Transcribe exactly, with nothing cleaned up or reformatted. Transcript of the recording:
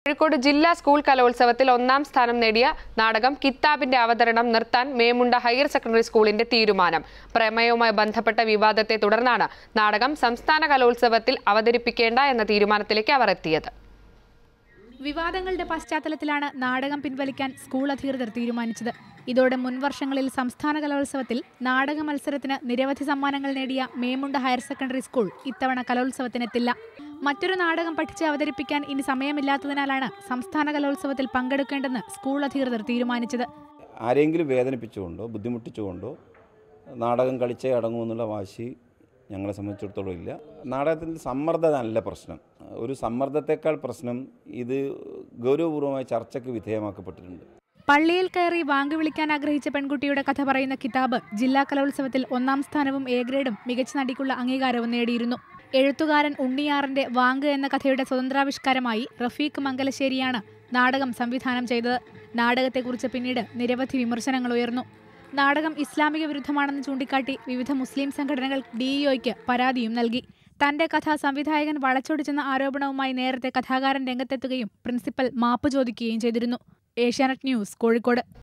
കോഴിക്കോട് ജില്ലാ സ്കൂൾ കലോത്സവത്തിൽ ഒന്നാം സ്ഥാനം നേടിയ നാടകം കിത്താബിന്റെ അവതരണം നിർത്താൻ മേമുണ്ട ഹയർ സെക്കൻഡറി സ്കൂളിന്റെ തീരുമാനം. പ്രമേയവുമായി ബന്ധപ്പെട്ട വിവാദത്തെ തുടർന്നാണ് നാടകം സംസ്ഥാന കലോത്സവത്തിൽ അവതരിപ്പിക്കേണ്ട എന്ന തീരുമാനത്തിലേക്ക് അവർ എത്തിയത്. വിവാദങ്ങളുടെ പശ്ചാത്തലത്തിലാണ് നാടകം പിൻവലിക്കാൻ സ്കൂൾ അധികൃതർ തീരുമാനിച്ചത്. ഇതോടെ മുൻവർഷങ്ങളിൽ സംസ്ഥാന കലോത്സവത്തിൽ നാടക മത്സരത്തിന് നിരവധി സമ്മാനങ്ങൾ നേടിയ മേമുണ്ട ഹയർ സെക്കൻഡറി സ്കൂൾ ഇത്തവണ കലോത്സവത്തിനെത്തില്ല. മറ്റൊരു നാടകം പഠിച്ച് അവതരിപ്പിക്കാൻ ഇനി സമയമില്ലാത്തതിനാലാണ് സംസ്ഥാന കലോത്സവത്തിൽ പങ്കെടുക്കേണ്ടെന്ന് സ്കൂൾ അധികൃതർ തീരുമാനിച്ചത്. ആരെങ്കിലും വേദനിപ്പിച്ചുകൊണ്ടോ ബുദ്ധിമുട്ടിച്ചുകൊണ്ടോ നാടകം കളിച്ചേ അടങ്ങുമെന്നുള്ള വാശി ഞങ്ങളെ സംബന്ധിച്ചിടത്തോളം ഇല്ല. നാടകത്തിൽ സമ്മർദ്ദമല്ല പ്രശ്നം. ഒരു സമ്മർദ്ദത്തെക്കാൾ പ്രശ്നം ഇത് ഗൗരവപൂർവ്വമായ ചർച്ചയ്ക്ക് വിധേയമാക്കപ്പെട്ടിട്ടുണ്ട്. പള്ളിയിൽ കയറി വാങ്ക് വിളിക്കാൻ ആഗ്രഹിച്ച പെൺകുട്ടിയുടെ കഥ പറയുന്ന കിതാബ് ജില്ലാ കലോത്സവത്തിൽ ഒന്നാം സ്ഥാനവും എ ഗ്രേഡും മികച്ച നടിക്കുള്ള അംഗീകാരവും നേടിയിരുന്നു. എഴുത്തുകാരൻ ഉണ്ണിയാറിന്റെ വാങ്ക് എന്ന കഥയുടെ സ്വതന്ത്രാവിഷ്കാരമായി റഫീഖ് മംഗലശ്ശേരിയാണ് നാടകം സംവിധാനം ചെയ്തത്. നാടകത്തെക്കുറിച്ച് പിന്നീട് നിരവധി വിമർശനങ്ങൾ ഉയർന്നു. നാടകം ഇസ്ലാമിക വിരുദ്ധമാണെന്ന് ചൂണ്ടിക്കാട്ടി വിവിധ മുസ്ലിം സംഘടനകൾ ഡിഇഒയ്ക്ക് പരാതിയും നൽകി. തന്റെ കഥ സംവിധായകൻ വളച്ചൊടിച്ചെന്ന ആരോപണവുമായി നേരത്തെ കഥാകാരൻ രംഗത്തെത്തുകയും പ്രിൻസിപ്പൽ മാപ്പ് ചോദിക്കുകയും ചെയ്തിരുന്നു. ഏഷ്യാനെറ്റ് ന്യൂസ്, കോഴിക്കോട്.